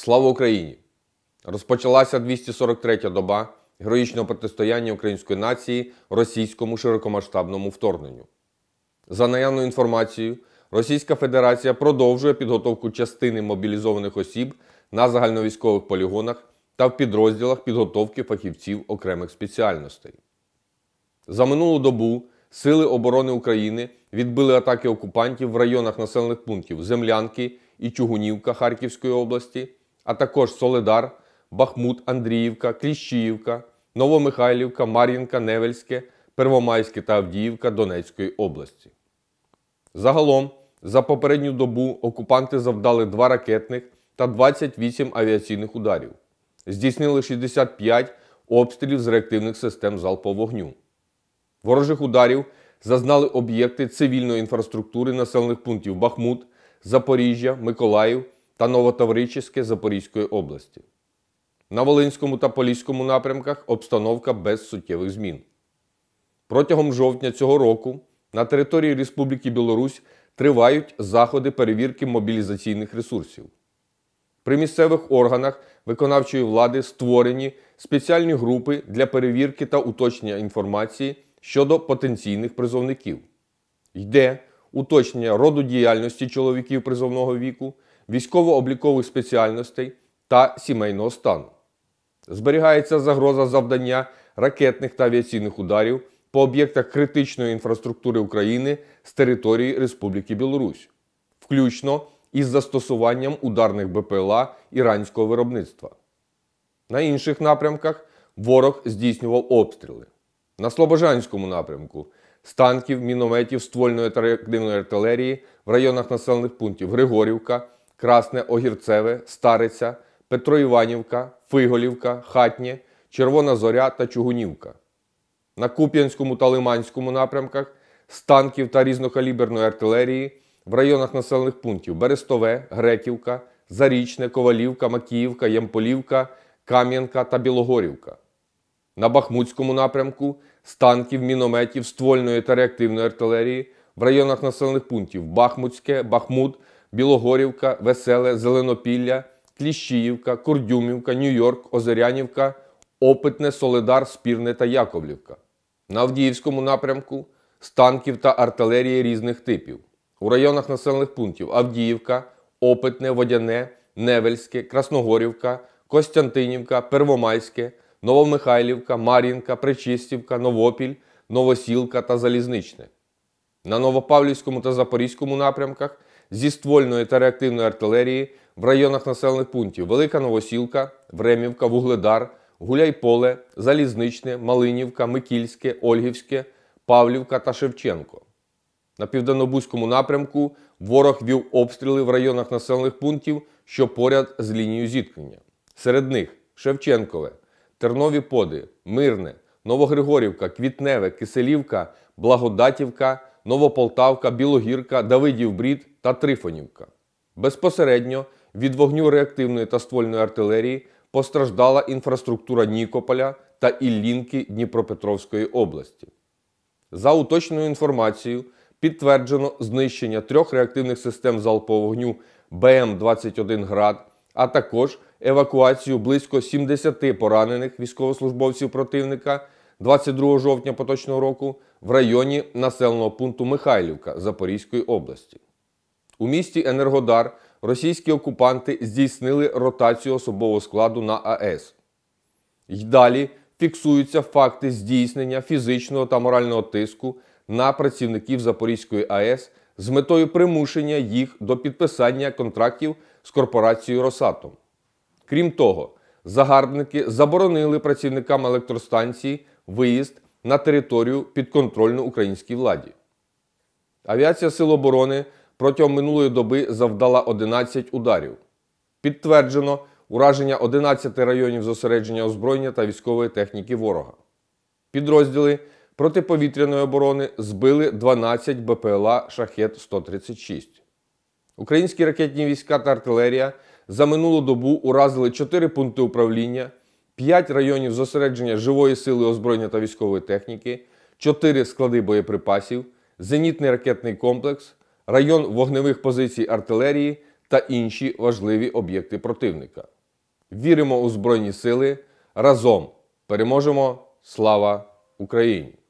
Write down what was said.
Слава Україні! Розпочалася 243-я доба героїчного протистояння української нації російському широкомасштабному вторгненню. За наявною інформацією, Російська Федерація продовжує підготовку частини мобілізованих осіб на загальновійськових полігонах та в підрозділах підготовки фахівців окремих спеціальностей. За минулу добу Сили оборони України відбили атаки окупантів в районах населених пунктів Землянки і Чугунівка Харківської області, а також Солидар, Бахмут, Андріївка, Кліщіївка, Новомихайлівка, Мар'їнка, Невельське, Первомайське та Авдіївка Донецької області. Загалом, за попередню добу окупанти завдали 2 ракетних та 28 авіаційних ударів. Здійснили 65 обстрілів з реактивних систем залпового вогню. Ворожих ударів зазнали об'єкти цивільної інфраструктури населених пунктів Бахмут, Запоріжжя, Миколаїв та Новотаврическе Запорізької області. На Волинському та Поліському напрямках обстановка без суттєвих змін. Протягом жовтня цього року на території Республіки Білорусь тривають заходи перевірки мобілізаційних ресурсів. При місцевих органах виконавчої влади створені спеціальні групи для перевірки та уточнення інформації щодо потенційних призовників. Йде уточнення роду діяльності чоловіків призовного віку, військово-облікових спеціальностей та сімейного стану. Зберігається загроза завдання ракетних та авіаційних ударів по об'єктах критичної інфраструктури України з території Республіки Білорусь, включно із застосуванням ударних БПЛА іранського виробництва. На інших напрямках ворог здійснював обстріли. На Слобожанському напрямку з танків, мінометів, ствольної та реактивної артилерії в районах населених пунктів Григорівка, Красне Огірцеве, Стариця, Петроіванівка, Фиголівка, Хатнє, Червона Зоря та Чугунівка. На Куп'янському та Лиманському напрямках з танків та різнокаліберної артилерії в районах населених пунктів Берестове, Греківка, Зарічне, Ковалівка, Макіївка, Ямполівка, Кам'янка та Білогорівка. На Бахмутському напрямку з танків, мінометів, ствольної та реактивної артилерії в районах населених пунктів Бахмутське, Бахмут, Білогорівка, Веселе, Зеленопілля, Кліщіївка, Курдюмівка, Нью-Йорк, Озерянівка, Опитне, Солидар, Спірне та Яковлівка. На Авдіївському напрямку з танків та артилерії різних типів. У районах населених пунктів Авдіївка, Опитне, Водяне, Невельське, Красногорівка, Костянтинівка, Первомайське, Новомихайлівка, Мар'їнка, Пречистівка, Новопіль, Новосілка та Залізничне. На Новопавлівському та Запорізькому напрямках зі ствольної та реактивної артилерії в районах населених пунктів Велика Новосілка, Времівка, Вугледар, Гуляйполе, Залізничне, Малинівка, Микільське, Ольгівське, Павлівка та Шевченко. На Південнобузькому напрямку ворог вів обстріли в районах населених пунктів, що поряд з лінією зіткнення. Серед них Шевченкове, Тернові Поди, Мирне, Новогригорівка, Квітневе, Киселівка, Благодатівка, Новополтавка, Білогірка, Давидів Брід та Трифонівка. Безпосередньо від вогню реактивної та ствольної артилерії постраждала інфраструктура Нікополя та Іллінки Дніпропетровської області. За уточненою інформацією, підтверджено знищення 3 реактивних систем залпового вогню БМ-21 «Град», а також евакуацію близько 70 поранених військовослужбовців противника 22 жовтня поточного року в районі населеного пункту Михайлівка Запорізької області. У місті Енергодар російські окупанти здійснили ротацію особового складу на АЕС. І далі фіксуються факти здійснення фізичного та морального тиску на працівників Запорізької АЕС з метою примушення їх до підписання контрактів з корпорацією «Росатом». Крім того, загарбники заборонили працівникам електростанції виїзд на територію підконтрольну українській владі. Авіація Сил оборони протягом минулої доби завдала 11 ударів. Підтверджено ураження 11 районів зосередження озброєння та військової техніки ворога. Підрозділи протиповітряної оборони збили 12 БПЛА «Шахет-136». Українські ракетні війська та артилерія за минулу добу уразили 4 пункти управління, 5 районів зосередження живої сили озброєння та військової техніки, 4 склади боєприпасів, зенітний ракетний комплекс, район вогневих позицій артилерії та інші важливі об'єкти противника. Віримо у Збройні Сили. Разом переможемо! Слава Україні!